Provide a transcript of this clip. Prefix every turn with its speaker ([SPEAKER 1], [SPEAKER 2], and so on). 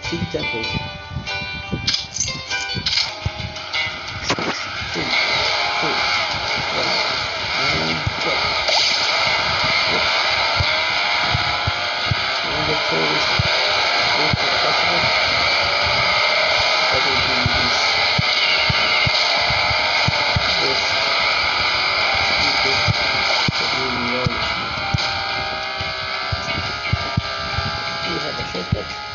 [SPEAKER 1] Tiki Temple. 6, 2, 2, 1, and go. And the tour is successful. Other than this we have a shortcut.